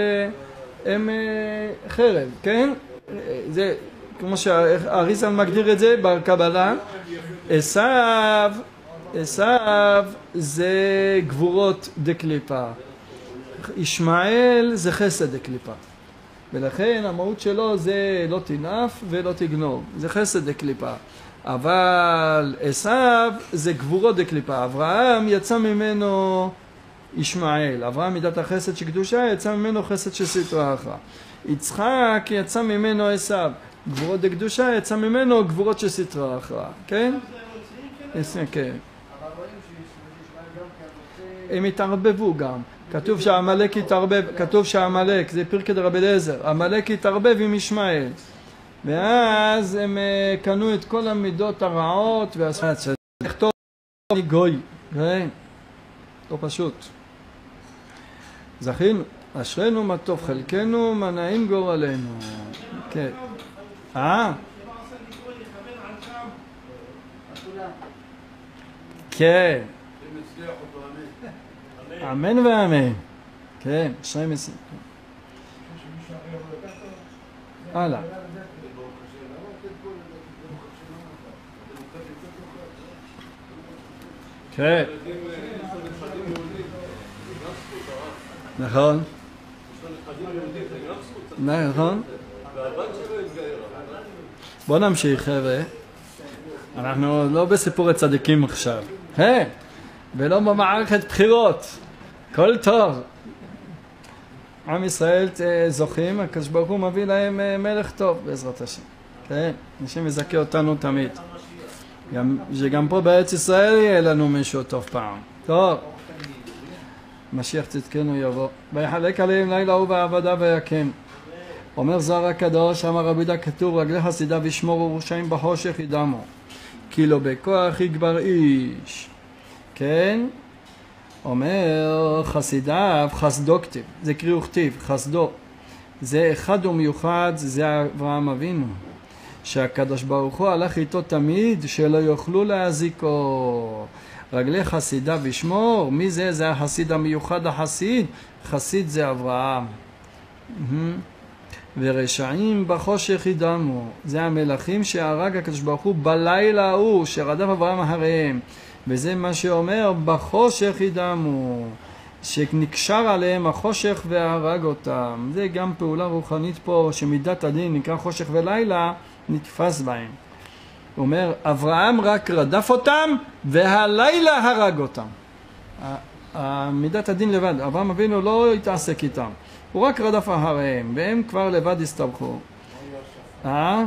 הם חרב, כן? זה כמו שהאריזל מגדיר את זה בקבלה. עשיו, עשיו זה גבורות דקליפה. ישמעאל זה חסד דקליפה. ולכן המהות שלו זה לא תנאף ולא תגנוב. זה חסד דקליפה. אבל עשיו זה גבורות דקליפה. אברהם יצא ממנו ישמעאל. אברהם מידת החסד של קדושה, יצא ממנו חסד של סטרא אחרא. יצחק יצא ממנו עשיו. גבורות דקדושה יצא ממנו גבורות של סטרא אחרא. כן? כן. הם התערבבו גם. כתוב שהעמלק התערבב, כתוב שהעמלק, זה פרקי דרבי אליעזר, העמלק התערבב עם ישמעאל. ואז הם קנו את כל המידות הרעות ועשו את זה. לכתוב אני גוי. כן. לא פשוט. זכינו, אשרנו מה טוב חלקנו, מה נעים גורלנו. כן. אה? כן. אמן ואמן. כן, אשרי מסים. הלאה. כן. נכון. נכון. בוא נמשיך חבר'ה. אנחנו לא בסיפורי צדיקים עכשיו. כן. ולא במערכת בחירות. כל טוב. עם ישראל זוכים, הקדוש ברוך הוא מביא להם מלך טוב בעזרת השם. כן, השם יזכה אותנו תמיד. גם, שגם פה בארץ ישראל יהיה לנו מישהו טוב פעם. טוב. משיח צדקנו יבוא. ויחלק עליהם לילה ובעבדה ויקם. אומר זוהר הקדוש, אמר רבי יהודה כתוב, רגלי חסידיו ישמורו ורשעים בחושך ידמו. כי לא בכוח יגבר איש. כן? אומר חסידיו חסדו כתיב, זה קריאו כתיב, חסדו. זה אחד ומיוחד, זה אברהם אבינו. שהקדוש ברוך הוא הלך איתו תמיד, שלא יוכלו להזיקו. רגלי חסידיו ישמור, מי זה? זה החסיד המיוחד החסיד. חסיד זה אברהם. ורשעים בחושך ידמו. זה המלכים שהרג הקדוש ברוך הוא בלילה ההוא, שרדף אברהם אחריהם. וזה מה שאומר בחושך ידמו, שנקשר עליהם החושך והרג אותם. זה גם פעולה רוחנית פה, שמידת הדין נקרא חושך ולילה, נתפס בהם. הוא אומר, אברהם רק רדף אותם, והלילה הרג אותם. מידת הדין לבד, אברהם אבינו לא התעסק איתם. הוא רק רדף אחריהם, והם כבר לבד הסתבכו. אה?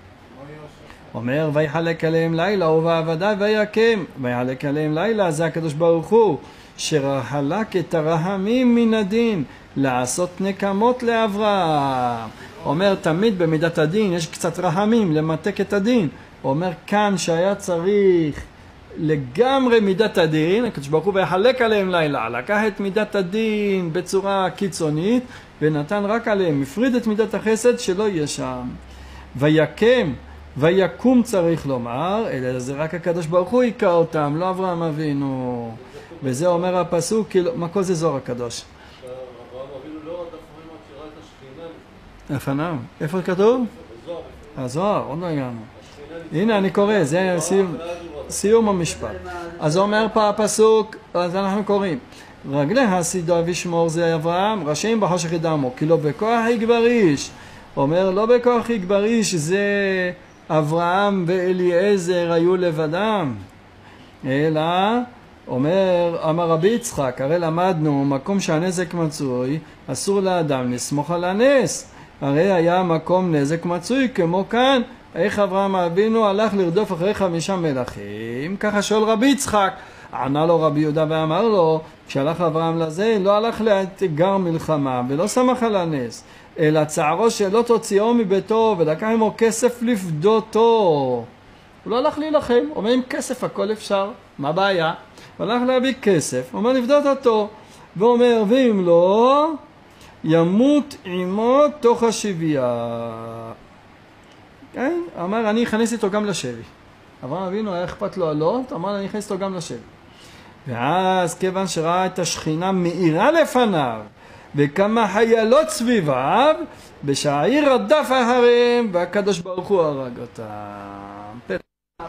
אומר, ויחלק עליהם לילה ובעבדה ויקם. ויחלק עליהם לילה, זה הקדוש ברוך הוא, שחלק את הרחמים מן הדין, לעשות נקמות לאברהם. אומר, תמיד במידת הדין יש קצת רחמים, למתק את הדין. אומר, כאן שהיה צריך לגמרי מידת הדין, הקדוש ברוך הוא ויחלק עליהם לילה, לקח את מידת הדין בצורה קיצונית, ונתן רק עליהם, הפריד את מידת החסד שלא יהיה שם. ויקם, ויקום צריך לומר, אלא זה רק הקדוש ברוך הוא יקע אותם, לא אברהם אבינו. וזה אומר הפסוק, מה כל זה זוהר הקדוש? אברהם אבינו לא רדף אחריהם עד שראה את השכינה. לפניו. איפה כתוב? הזוהר, עוד לא הגענו. הנה אני קורא, זה סיום, סיום המשפט. אז אומר פה הפסוק, אז אנחנו קוראים. רגלי חסידיו ישמור זה אברהם, רשעים בחושך ידמו, כי לא בכוח יגבר איש. אומר, לא בכוח יגבר איש, זה אברהם ואליעזר היו לבדם. אלא, אומר, אמר רבי יצחק, הרי למדנו, מקום שהנזק מצוי, אסור לאדם לסמוך על הנס. הרי היה מקום נזק מצוי, כמו כאן, איך אברהם אבינו הלך לרדוף אחרי חמישה מלכים, ככה שואל רבי יצחק. ענה לו רבי יהודה ואמר לו, כשהלך אברהם לזה, לא הלך לאתגר מלחמה ולא שמח על הנס, אלא צערו שלא תוציאו מביתו ולקח עמו כסף לפדותו. הוא לא הלך להילחם, אומר עם כסף הכל אפשר, מה הבעיה? הוא הלך להביא כסף, אומר לפדות אותו, ואומר ואם לא, ימות עמו תוך השבייה. כן? אמר אני אכנס איתו גם לשבי. אברהם אבינו היה אכפת לו עלות, אמר אני אכנס איתו גם לשבי. ואז כיוון שראה את השכינה מאירה לפניו, וכמה חיילות סביביו, בשעיר רדף אחריהם, והקדוש ברוך הוא הרג אותם.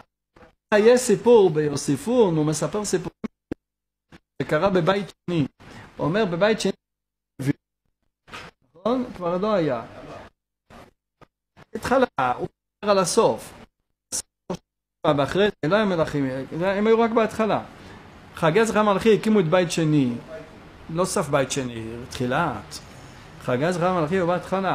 יש סיפור ביוסיפון, הוא מספר סיפור, זה קרה בבית שני. הוא אומר בבית שני, כבר לא היה. התחלה, הוא מדבר על הסוף. ואחרי זה לא היה מלכים, הם היו רק בהתחלה. חגי זכר המלכי הקימו את בית שני. לא סף בית שני, תחילת. חגי זכר המלכי הוא בהתחלה.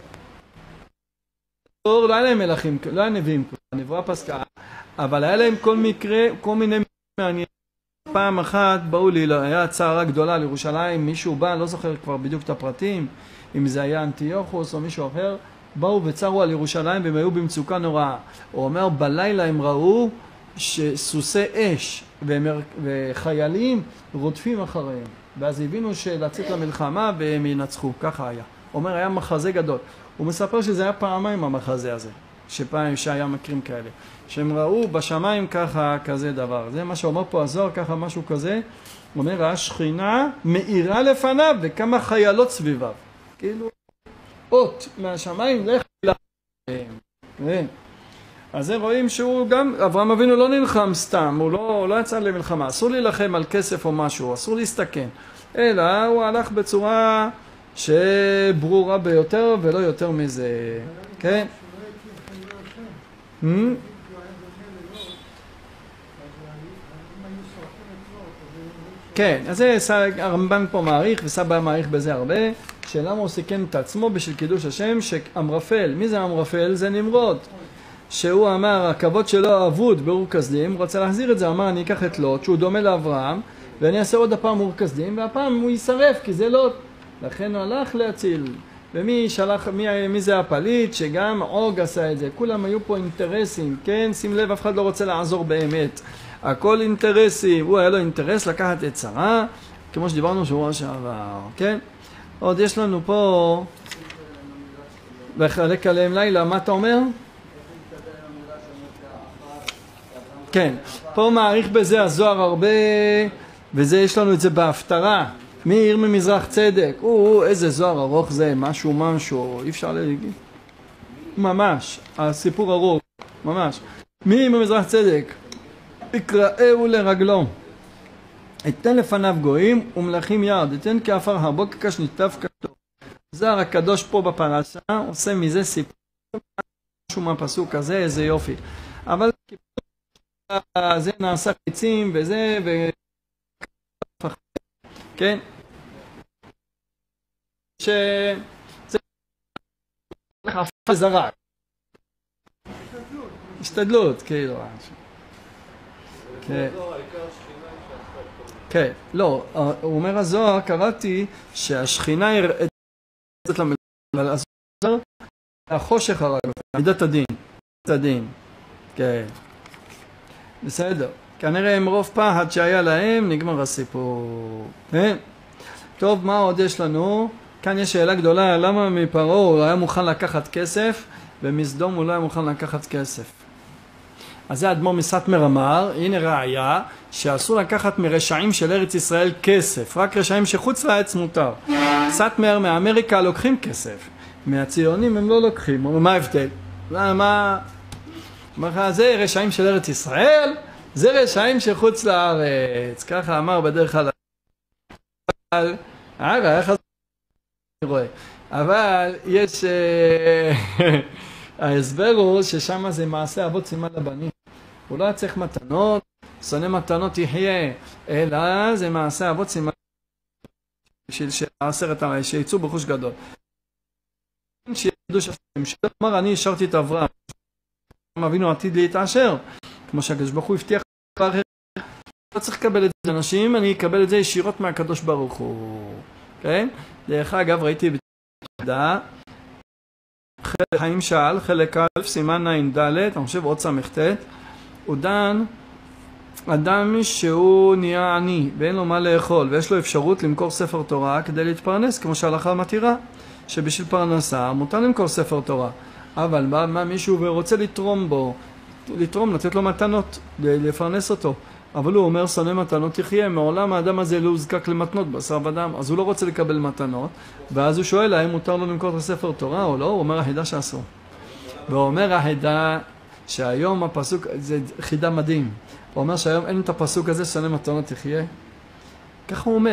לא היה להם מלכים, לא היה נביאים, הנבואה פסקה, אבל היה להם כל מקרה, כל מיני מעניינים. פעם אחת באו לי, היה צערה גדולה לירושלים, מישהו בא, לא זוכר כבר בדיוק את הפרטים, אם זה היה אנטיוכוס או מישהו אחר, באו וצרו על ירושלים והם היו במצוקה נוראה. הוא אומר, בלילה הם ראו שסוסי אש וחיילים רודפים אחריהם, ואז הבינו שלצאת למלחמה והם ינצחו, ככה היה. הוא אומר, היה מחזה גדול. הוא מספר שזה היה פעמיים המחזה הזה, שפעם שהיה מקרים כאלה, שהם ראו בשמיים ככה, כזה דבר. זה מה שאומר פה הזוהר, ככה משהו כזה. הוא אומר, השכינה מאירה לפניו וכמה חיילות סביביו. כאילו, אות מהשמיים, לך להם. אז זה רואים שהוא גם, אברהם אבינו לא נלחם סתם, הוא לא, הוא לא יצא למלחמה. אסור להילחם על כסף או משהו, אסור להסתכן. אלא הוא הלך בצורה שברורה ביותר ולא יותר מזה. כן? כן, אז זה הרמב"ם פה מעריך, וסבא מעריך בזה הרבה, שלמה הוא סיכן את עצמו בשביל קידוש השם, שאמרפל, מי זה אמרפל? זה נמרוד. שהוא אמר, הכבוד שלו אבוד באור כסדים, רוצה להחזיר את זה, אמר, אני אקח את לוט, שהוא דומה לאברהם, ואני אעשה עוד הפעם אור כסדים, והפעם הוא יישרף, כי זה לוט. לכן הוא הלך להציל. ומי שלח, מי, מי זה הפליט? שגם עוג עשה את זה. כולם היו פה אינטרסים, כן? שים לב, אף אחד לא רוצה לעזור באמת. הכל אינטרסים. הוא היה לו אינטרס לקחת את שרה, כמו שדיברנו שבוע שעבר, כן? עוד יש לנו פה, לחלק עליהם לילה, מה אתה אומר? כן, פה מעריך בזה הזוהר הרבה, וזה יש לנו את זה בהפטרה. מי עיר ממזרח צדק? או, איזה זוהר ארוך זה, משהו משהו, אי אפשר להגיד. ממש, הסיפור ארוך, ממש. מי עיר ממזרח צדק? יקראהו לרגלו. אתן לפניו גויים ומלכים ירד, אתן כאפר הרבו כקש ניטף כתוב. זוהר הקדוש פה בפרשה, עושה מזה סיפור, משהו מהפסוק הזה, איזה יופי. אבל זה נעשה חיצים וזה, ו... כן? שזה חפה זרק. השתדלות, כאילו. כן. כן, לא, הוא אומר הזוהר, קראתי שהשכינה יראה את הזוהר, החושך הרג, מידת הדין, מידת הדין, כן. בסדר, כנראה עם רוב פחד שהיה להם, נגמר הסיפור. כן? טוב, מה עוד יש לנו? כאן יש שאלה גדולה, למה מפרעה הוא היה מוכן לקחת כסף, ומסדום הוא לא היה מוכן לקחת כסף. אז זה אדמו"ר מסטמר אמר, הנה ראיה, שאסור לקחת מרשעים של ארץ ישראל כסף, רק רשעים שחוץ לארץ מותר. סטמר מאמריקה לוקחים כסף, מהציונים הם לא לוקחים, מה ההבדל? מה... מה זה רשעים של ארץ ישראל? זה רשעים שחוץ לארץ, ככה אמר בדרך כלל. אבל, אה, איך אני רואה? אבל יש, ההסבר הוא ששם זה מעשה אבות סימן לבנים. הוא לא צריך מתנות, שונא מתנות יחיה, אלא זה מעשה אבות סימן בשביל שעשרת הרי שיצאו בחוש גדול. שידעו שפים, שאומר אני השארתי את אברהם, אבינו עתיד להתעשר, כמו שהקדוש ברוך הוא הבטיח, לא צריך לקבל את זה אנשים, אני אקבל את זה ישירות מהקדוש ברוך הוא. כן? דרך אגב, ראיתי בתודה, חלק חיים שאל, חלק א', סימן עין ד', אני חושב עוד סמכתת, הוא דן, אדם שהוא נהיה עני, ואין לו מה לאכול, ויש לו אפשרות למכור ספר תורה כדי להתפרנס, כמו שההלכה מתירה, שבשביל פרנסה מותר למכור ספר תורה. אבל מה, מה מישהו ורוצה לתרום בו, לתרום, לתת לו מתנות, לפרנס אותו. אבל הוא אומר, שונא מתנות תחיה, מעולם האדם הזה לא הוזקק למתנות, בשר ודם, אז הוא לא רוצה לקבל מתנות, ואז הוא שואל, האם מותר לו למכור את הספר תורה או לא? הוא אומר, החידה שאסור. והוא אומר, החידה שהיום הפסוק, זה חידה מדהים. הוא אומר שהיום אין את הפסוק הזה, שונא מתנות תחיה. ככה הוא אומר.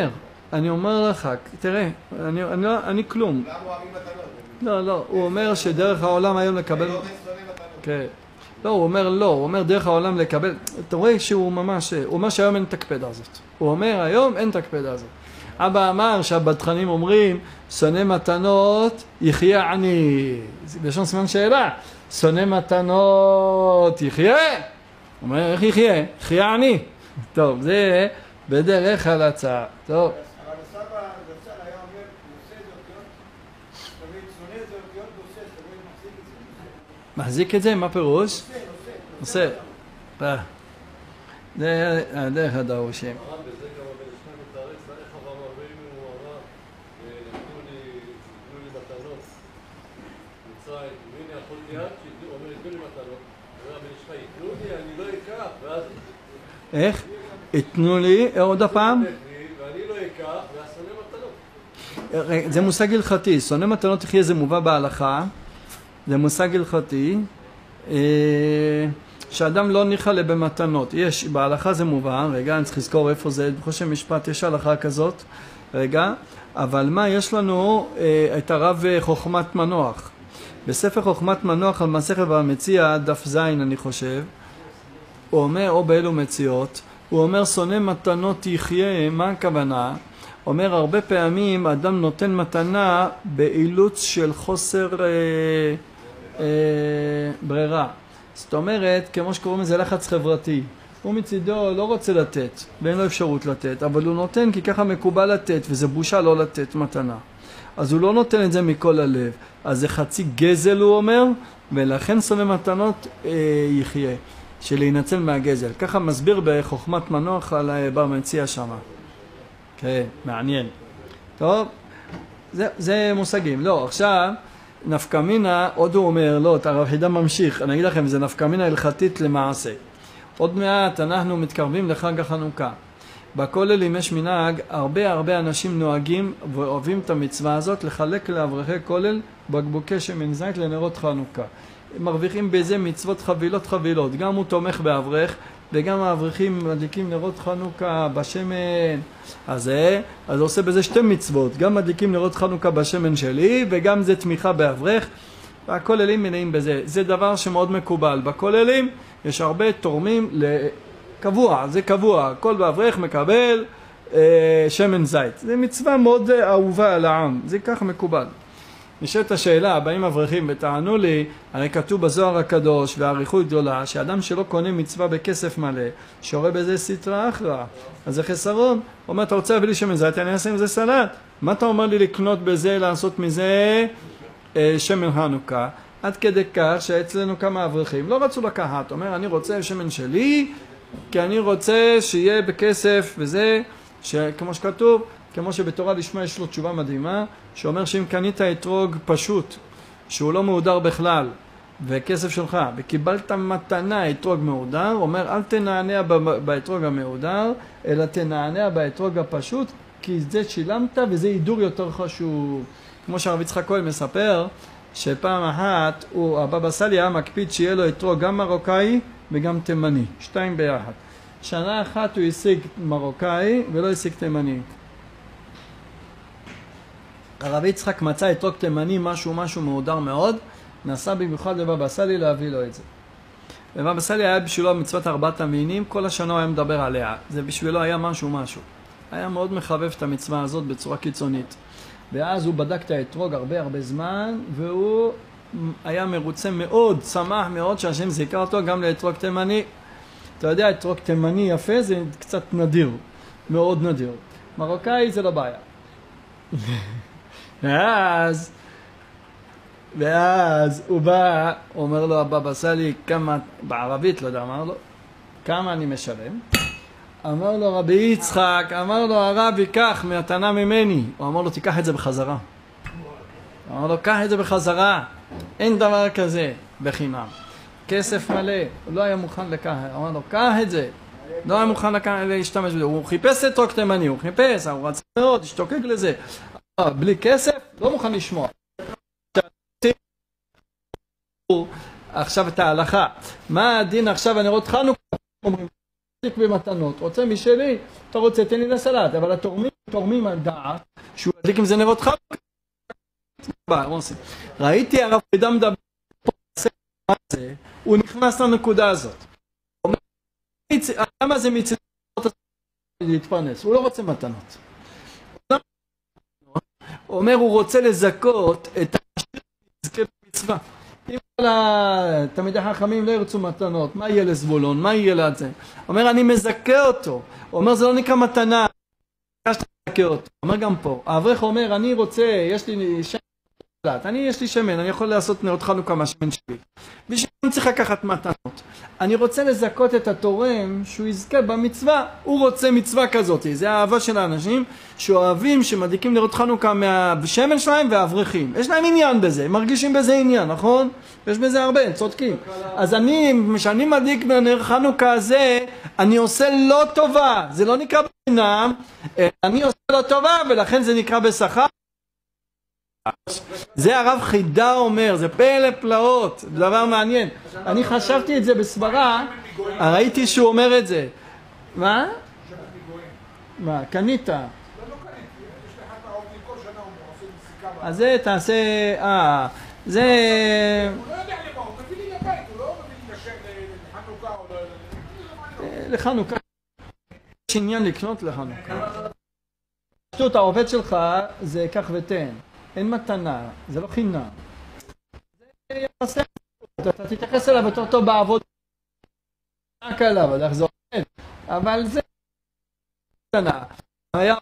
אני אומר לך, תראה, אני, אני, אני כלום. גם אוהבים מתנות. לא, לא, הוא אומר שדרך העולם היום לקבל... לא שונא מתנות. כן. לא, הוא אומר לא, הוא אומר דרך העולם לקבל... אתה רואה שהוא ממש... הוא אומר שהיום אין את הקפדה הזאת. הוא אומר היום אין את הקפדה הזאת. אבא אמר שהבטחנים אומרים, שונא מתנות, יחיה עני. זה בשון סימן שאלה. שונא מתנות, יחיה. הוא אומר, איך יחיה? יחיה עני. טוב, זה בדרך הלצה. טוב. אבל הסבא זצ"ל היה אומר, נושא זה אותיות, תמיד שונא זה אותיות נושא, תמיד מחזיק את זה. מחזיק את זה? מה פירוש? נושא, נושא. נושא. זה הדרך הדרושים. הרב בזה גם אבל ישנה מתארץ, איך אברהם אבינו הוא אמר, נתנו לי נתנו לי מתנות מצרים, והנה יכולתי עד שיתנו, הוא אומר, נתנו לי מתנות, הוא אומר, הבן איש חי, יתנו לי, אני לא אקח, ואז... איך? יתנו לי, עוד הפעם? ואני לא אקח, והשונא מתנות. זה מושג הלכתי, שונא מתנות יחיה זה מובא בהלכה, זה מושג הלכתי, שאדם לא ניחא במתנות. יש, בהלכה זה מובא, רגע, אני צריך לזכור איפה זה, בחושן משפט יש הלכה כזאת, רגע, אבל מה, יש לנו את הרב חוכמת מנוח. בספר חוכמת מנוח על מסכת והמציע, דף זין אני חושב, הוא אומר, או באלו מציאות, הוא אומר, שונא מתנות יחיה, מה הכוונה? אומר, הרבה פעמים אדם נותן מתנה באילוץ של חוסר אה, אה, ברירה. זאת אומרת, כמו שקוראים לזה לחץ חברתי. הוא מצידו לא רוצה לתת, ואין לו אפשרות לתת, אבל הוא נותן כי ככה מקובל לתת, וזה בושה לא לתת מתנה. אז הוא לא נותן את זה מכל הלב. אז זה חצי גזל, הוא אומר, ולכן שונא מתנות אה, יחיה. שלהינצל מהגזל. ככה מסביר בחוכמת מנוח על בר מציע שמה. כן, מעניין. טוב, זה, זה מושגים. לא, עכשיו, נפקא מינה, עוד הוא אומר, לא, הרב חידה ממשיך, אני אגיד לכם, זה נפקא מינה הלכתית למעשה. עוד מעט אנחנו מתקרבים לחג החנוכה. בכוללים יש מנהג, הרבה הרבה אנשים נוהגים ואוהבים את המצווה הזאת, לחלק לאברכי כולל בקבוקי שמן זית לנרות חנוכה. מרוויחים בזה מצוות חבילות חבילות, גם הוא תומך באברך וגם האברכים מדליקים נרות חנוכה בשמן. אז זה, אז הוא עושה בזה שתי מצוות, גם מדליקים נרות חנוכה בשמן שלי וגם זה תמיכה באברך, והכוללים מנעים בזה. זה דבר שמאוד מקובל. בכוללים יש הרבה תורמים לקבוע, זה קבוע, כל באברך מקבל אה, שמן זית. זה מצווה מאוד אהובה על העם, זה כך מקובל. נשאלת השאלה, באים אברכים ותענו לי, הרי כתוב בזוהר הקדוש והאריכות גדולה, שאדם שלא קונה מצווה בכסף מלא, שורה בזה סטרא אחרא, אז זה חסרון. הוא אומר, אתה רוצה להביא לי שמן זית, אני אעשה עם זה סלט. מה אתה אומר לי לקנות בזה, לעשות מזה אה, שמן חנוכה? עד כדי כך שאצלנו כמה אברכים לא רצו לקחת. אומר, אני רוצה שמן שלי, כי אני רוצה שיהיה בכסף וזה, שכמו שכתוב, כמו שבתורה לשמה יש לו תשובה מדהימה, שאומר שאם קנית אתרוג פשוט, שהוא לא מהודר בכלל, וכסף שלך, וקיבלת מתנה אתרוג מהודר, אומר אל תנענע באתרוג המהודר, אלא תנענע באתרוג הפשוט, כי זה שילמת וזה הידור יותר חשוב. כמו שהרב יצחק כהן מספר, שפעם אחת הוא, הבבא סאלי היה מקפיד שיהיה לו אתרוג גם מרוקאי וגם תימני, שתיים ביחד. שנה אחת הוא השיג מרוקאי ולא השיג תימני. הרב יצחק מצא אתרוג תימני משהו משהו מהודר מאוד, נסע במיוחד לבבא סאלי להביא לו את זה. ובבא סאלי היה בשבילו מצוות ארבעת המינים, כל השנה הוא היה מדבר עליה, זה בשבילו היה משהו משהו. היה מאוד מחבב את המצווה הזאת בצורה קיצונית. ואז הוא בדק את האתרוג הרבה הרבה זמן, והוא היה מרוצה מאוד, שמח מאוד שהשם זיכה אותו גם לאתרוג תימני. אתה יודע, אתרוג תימני יפה זה קצת נדיר, מאוד נדיר. מרוקאי זה לא בעיה. ואז, ואז הוא בא, אומר לו הבבא סאלי, כמה, בערבית, לא יודע, אמר לו, כמה אני משלם? אמר לו רבי יצחק, אמר לו הרב ייקח מתנה ממני. הוא אמר לו תיקח את זה בחזרה. אמר לו קח את זה בחזרה, אין דבר כזה בחינם. כסף מלא, הוא לא היה מוכן לקח, אמר לו קח את זה. לא היה מוכן להשתמש בזה, הוא חיפש את אתרוג תימני, הוא חיפש, הוא רצה מאוד, השתוקק לזה. בלי כסף, לא מוכן לשמוע. עכשיו את ההלכה. מה הדין עכשיו הנרות חנוכה? אומרים, תיק במתנות. רוצה משלי, אתה רוצה, תן לי לסלט. אבל התורמים תורמים על דעת, שהוא ידליק עם זה נרות חנוכה. ראיתי הרב פרידה מדבר פה, הוא נכנס לנקודה הזאת. למה זה מצד להתפרנס? הוא לא רוצה מתנות. הוא אומר, הוא רוצה לזכות את המזכה במצווה. אם כל התלמידי חכמים לא ירצו מתנות, מה יהיה לזבולון? מה יהיה לזה? הוא אומר, אני מזכה אותו. הוא אומר, זה לא נקרא מתנה. הוא אומר גם פה, האברך אומר, אני רוצה, יש לי שמן, אני יש לי שמן, אני יכול לעשות נרות חנוכה מהשמן שלי. בשביל אני צריך לקחת מתנות. אני רוצה לזכות את התורם שהוא יזכה במצווה, הוא רוצה מצווה כזאת. זה האהבה של האנשים שאוהבים, שמדליקים נרות חנוכה מהשמן שלהם והאברכים. יש להם עניין בזה, הם מרגישים בזה עניין, נכון? יש בזה הרבה, צודקים. אז אני, כשאני מדליק בנר חנוכה הזה, אני עושה לא טובה. זה לא נקרא בחינם, אני עושה לא טובה, ולכן זה נקרא בשכר. זה הרב חידה אומר, זה פלא פלאות, דבר מעניין. אני חשבתי את זה בסברה, ראיתי שהוא אומר את זה. מה? מה? קנית? אז זה תעשה, אה, זה... הוא לא יודע למה, הוא מביא לי לבית, הוא לא מביא לי לחנוכה או לא... לחנוכה. יש עניין לקנות לחנוכה. שטות, העובד שלך זה כך ותן. אין מתנה, זה לא חינם. זה יחסי, אתה תתייחס אליו יותר טוב בעבוד. רק עליו, עד איך זה עובד. אבל זה מתנה. היה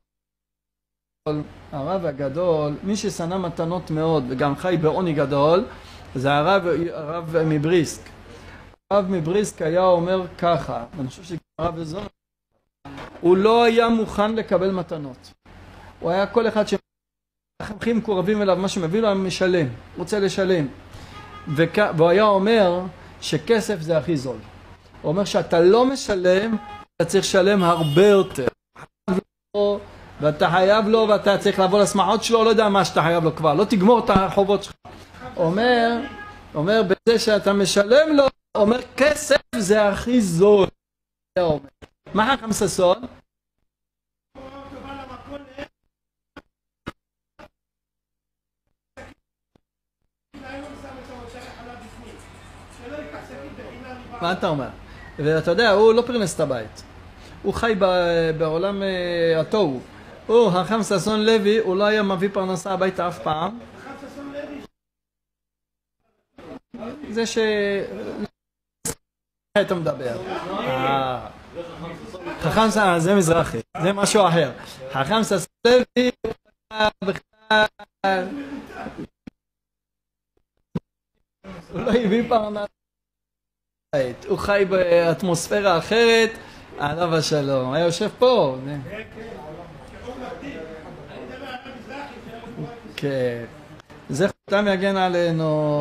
הרב הגדול, מי ששנא מתנות מאוד וגם חי בעוני גדול, זה הרב, הרב מבריסק. הרב מבריסק היה אומר ככה, אני חושב שהרב הזון, הוא לא היה מוכן לקבל מתנות. הוא היה כל אחד ש... החמכים מקורבים אליו, מה שמביא לו, משלם, רוצה לשלם. וכ... והוא היה אומר שכסף זה הכי זול. הוא אומר שאתה לא משלם, אתה צריך לשלם הרבה יותר. ואתה חייב לו, ואתה צריך לבוא לשמחות שלו, לא יודע מה שאתה חייב לו כבר, לא תגמור את החובות שלך. הוא אומר, אומר בזה שאתה משלם לו, הוא אומר כסף זה הכי זול. מה חכם ששון? מה אתה אומר? ואתה יודע, הוא לא פרנס את הבית. הוא חי בעולם התוהו. הוא, חכם ששון לוי, הוא לא היה מביא פרנסה הביתה אף פעם. זה ש... אתה מדבר. חכם ששון, זה מזרחי. זה משהו אחר. חכם ששון לוי, הוא לא הביא פרנסה. הוא חי באטמוספירה אחרת, עליו השלום. היה יושב פה. כן. זה חותם יגן עלינו.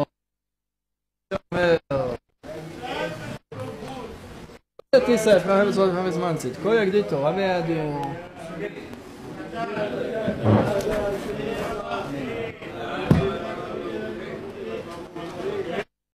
תיסף, מה חייב לצוות פעם זמן צית? כה יגדיתו, רבי ידיו.